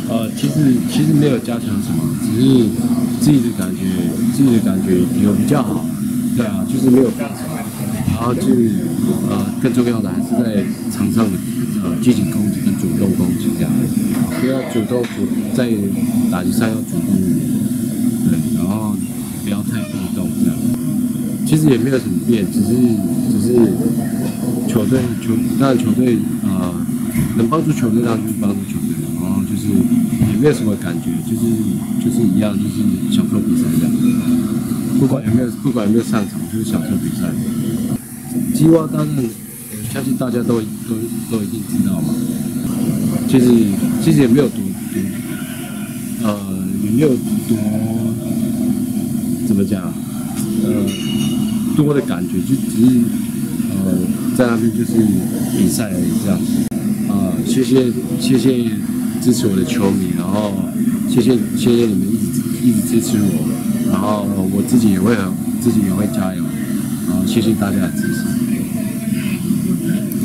其实没有加强什么，只是自己的感觉有比较好，对啊，就是没有变什么，然后更重要的还是在场上的积极攻击跟主动攻击这样，不要在打击上要主动，对，然后不要太被动这样。其实也没有什么变，只是当然球队能帮助球队当然就是帮助球队，然后就是也没有什么感觉，就是一样，就是享受比赛这样。不管有没有上场，就是享受比赛。鸡蛙大战，相信大家都一定知道嘛。其实也没有也没有多怎么讲，多的感觉，就只是在那边就是比赛而已这样子。谢谢支持我的球迷，然后谢谢你们一直支持我，然后我自己也会加油，然后谢谢大家的支持。